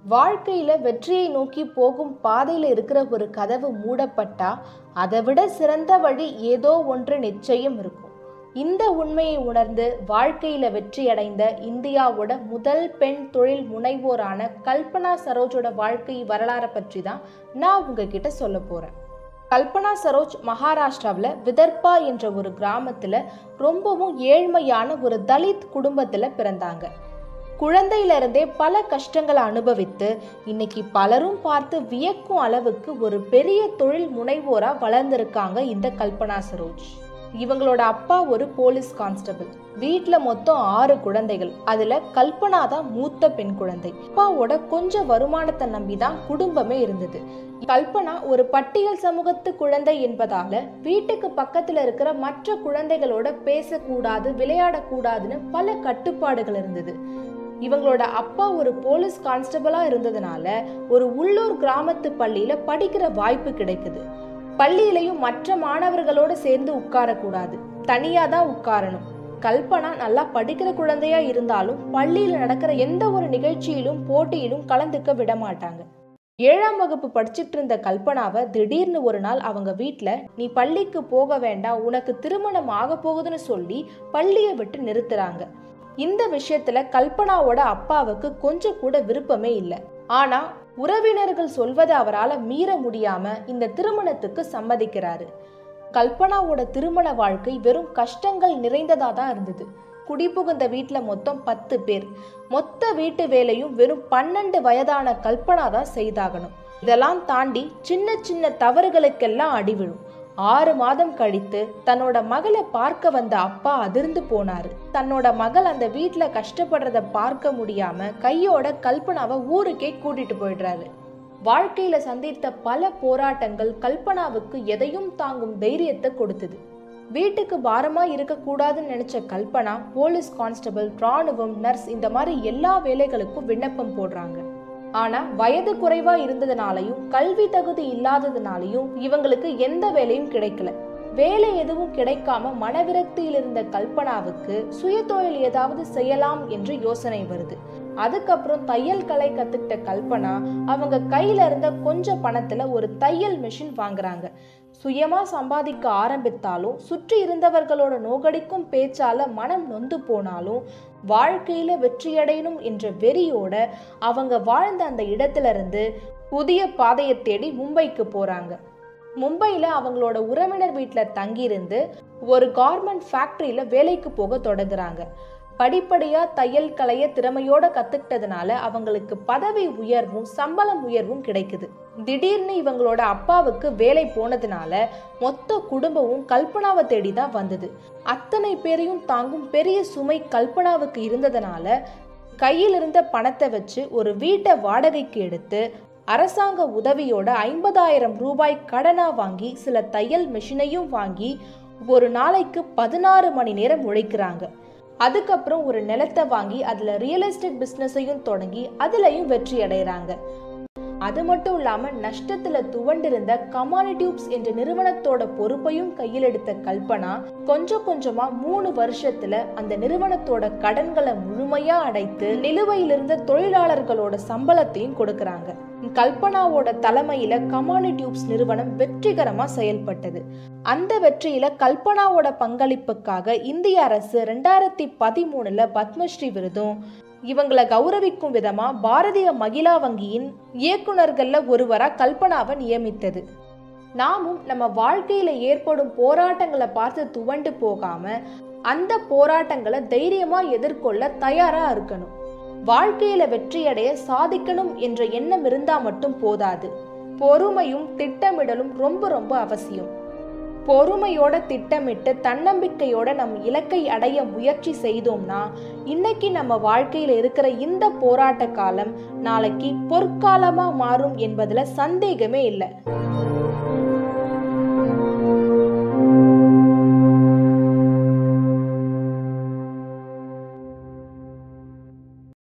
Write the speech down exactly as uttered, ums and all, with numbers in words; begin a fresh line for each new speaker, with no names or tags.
வாழ்க்கையில வெற்றியை நோக்கி போகும் பாதையில இருக்கிற ஒரு கதவு மூடப்பட்டா அதை விட சிறந்த வழி ஏதோ ஒன்று நிச்சயம் இருக்கும். இந்த உண்மையை உணர்ந்து வாழ்க்கையில வெற்றி அடைந்த இந்தியாவோட முதல் பெண் தொழில் முனைவோரான கல்பனா சரோஜோட வாழ்க்கை வரலாறை பற்றி தான் நான் உங்ககிட்ட சொல்ல போறேன். கல்பனா சரோஜ் மகாராஷ்டிராவில் விதர்பா என்ற ஒரு கிராமத்துல ரொம்பவும் ஏழ்மையான ஒரு தலித் குடும்பத்துல பிறந்தாங்க. குழந்தையிலிருந்தே பல கஷ்டங்களை அனுபவித்து இன்னைக்கு பலரும் பார்த்து வியக்கும் அளவுக்கு ஒரு பெரிய தொழில் முனைவோரா வளர்ந்திருக்காங்க இந்த கல்பனா சரோஜ். இவங்களோட அப்பா ஒரு போலீஸ் கான்ஸ்டபிள். வீட்டுல மொத்தம் ஆறு குழந்தைகள், அதுல கல்பனா தான் மூத்த பெண் குழந்தை. அப்பாவோட கொஞ்சம் வருமானத்தை நம்பிதான் குடும்பமே இருந்தது. கல்பனா ஒரு பட்டியல் சமூகத்து குழந்தை என்பதால வீட்டுக்கு பக்கத்துல இருக்கிற மற்ற குழந்தைகளோட பேசக்கூடாது, விளையாடக்கூடாதுன்னு பல கட்டுப்பாடுகள் இருந்தது. இவங்களோட அப்பா ஒரு போலீஸ் கான்ஸ்டபிளா இருந்ததுனால ஒரு உள்ளூர் கிராமத்து பள்ளியில படிக்கிற வாய்ப்பு கிடைக்குது. பள்ளியிலையும் மற்ற மாணவர்களோட சேர்ந்து உட்காரக்கூடாது, தனியா தான் உட்காரணும். கல்பனா நல்லா படிக்கிற குழந்தையா இருந்தாலும் பள்ளியில நடக்கிற எந்த ஒரு நிகழ்ச்சியிலும் போட்டியிலும் கலந்துக்க விட மாட்டாங்க. ஏழாம் வகுப்பு படிச்சுட்டு இருந்த கல்பனாவை திடீர்னு ஒரு நாள் அவங்க வீட்டுல நீ பள்ளிக்கு போக வேண்டாம், உனக்கு திருமணம் ஆக போகுதுன்னு சொல்லி பள்ளியை விட்டு நிறுத்துறாங்க. இந்த விஷயத்துல கல்பனாவோட அப்பாவுக்கு கொஞ்சம் கூட விருப்பமே இல்லை. ஆனா உறவினர்கள் சொல்வதை அவரால் மீற முடியாம இந்த திருமணத்துக்கு சம்மதிக்கிறாரு. கல்பனாவோட திருமண வாழ்க்கை வெறும் கஷ்டங்கள் நிறைந்ததா தான் இருந்தது. குடிபுகுந்த வீட்டுல மொத்தம் பத்து பேர். மொத்த வீட்டு வேலையும் வெறும் பன்னெண்டு வயதான கல்பனா தான் செய்தாகணும். இதெல்லாம் தாண்டி சின்ன சின்ன தவறுகளுக்கெல்லாம் அடிவிழும். ஆறு மாதம் கழித்து தன்னோட மகளை பார்க்க வந்த அப்பா அதிர்ந்து போனாரு. தன்னோட மகள் அந்த வீட்டுல கஷ்டப்படுறத பார்க்க முடியாம கையோட கல்பனாவை ஊருக்கே கூட்டிட்டு போயிடுறாரு. வாழ்க்கையில சந்தித்த பல போராட்டங்கள் கல்பனாவுக்கு எதையும் தாங்கும் தைரியத்தை கொடுத்தது. வீட்டுக்கு பாரமா இருக்க கூடாதுன்னு நினைச்ச கல்பனா போலீஸ் கான்ஸ்டபிள், ராணுவம், நர்ஸ் இந்த மாதிரி எல்லா வேலைகளுக்கும் விண்ணப்பம் போடுறாங்க. ஆனா வயது குறைவா இருந்ததுனாலையும் கல்வி தகுதி இல்லாததுனாலையும் இவங்களுக்கு எந்த வேலையும் கிடைக்கல. வேலை எதுவும் கிடைக்காம மனவிரக்தியில் இருந்த கல்பனாவுக்கு சுய தொழில் ஏதாவது செய்யலாம் என்று யோசனை வருது. அதுக்கப்புறம் தையல் கலை கத்துக்கிட்ட கல்பனா அவங்க கையில இருந்த கொஞ்சம் பணத்துல ஒரு தையல் மிஷின் வாங்குறாங்க. சுயமா சம்பாதிக்க ஆரம்பித்தாலும் சுற்றி இருந்தவர்களோட நோகடிக்கும் பேச்சால மனம் நொந்து போனாலும் வாழ்க்கையில வெற்றியடையணும் என்ற வெறியோட அவங்க வாழ்ந்த அந்த இடத்துல இருந்து புதிய பாதையை தேடி மும்பைக்கு போறாங்க. மும்பையில அவங்களோட உறவினர் வீட்டுல தங்கியிருந்து ஒரு கார்மெண்ட் ஃபேக்டரியில வேலைக்கு போக தொடங்குறாங்க. படிப்படியா தையல் கலைய திறமையோட கத்துக்கிட்டதுனால அவங்களுக்கு பதவி உயர்வும் சம்பளம் உயர்வும் கிடைக்குது. திடீர்னு இவங்களோட அப்பாவுக்கு வேலை போனதுனால மொத்த குடும்பமும் கல்பனாவை தேடிதான் வந்தது. அத்தனை பேரையும் தாங்கும் பெரிய சுமை கல்பனாவுக்கு இருந்ததுனால கையில் இருந்த பணத்தை வச்சு ஒரு வீட்டை வாடகைக்கு எடுத்து அரசாங்க உதவியோட ஐம்பதாயிரம் ரூபாய் கடனா வாங்கி சில தையல் மிஷினையும் வாங்கி ஒரு நாளைக்கு பதினாறு மணி நேரம் உழைக்கிறாங்க. அதுக்கப்புறம் ஒரு நிலத்தை வாங்கி அதுல ரியல் எஸ்டேட் பிசினஸையும் தொடங்கி அதுலயும் வெற்றி அடைகிறாங்க. அது மட்டும் இல்லாம நஷ்டத்துல துவண்டிருந்த கமானி டியூப்ஸ் என்ற நிறுவனத்தோட பொறுப்பையும் கையில் எடுத்த கல்பனா கொஞ்சம் கொஞ்சமா மூணு வருஷத்துல அந்த நிறுவனத்தோட கடன்களை முழுமையா அடைத்து நிலுவையில் இருந்த தொழிலாளர்களோட சம்பளத்தையும் கொடுக்கறாங்க. கல்பனாவோட தலைமையில கமானி டியூப்ஸ் நிறுவனம் வெற்றிகரமா செயல்பட்டது. அந்த வெற்றியில கல்பனாவோட பங்களிப்புக்காக இந்திய அரசு ரெண்டாயிரத்தி பதிமூணுல பத்மஸ்ரீ விருதும், இவங்களை கௌரவிக்கும் விதமா பாரதிய மகிழா வங்கியின் இயக்குநர்கள்ல ஒருவரா கல்பனாவை நியமித்தது. நாமும் நம்ம வாழ்க்கையில ஏற்படும் போராட்டங்களை பார்த்து துவண்டு போகாம அந்த போராட்டங்களை தைரியமா எதிர்கொள்ள தயாரா இருக்கணும். வாழ்க்கையில வெற்றியடைய சாதிக்கணும் என்ற எண்ணம் இருந்தா மட்டும் போதாது, பொறுமையும் திட்டமிடலும் ரொம்ப ரொம்ப அவசியம். பொறுமையோட திட்டமிட்டு தன்னம்பிக்கையோட நம் இலக்கை அடைய முயற்சி செய்தோம்னா இன்னைக்கு நம்ம வாழ்க்கையில இருக்கிற இந்த போராட்ட காலம் நாளைக்கு பொற்காலமா மாறும் என்பதுல சந்தேகமே இல்லை.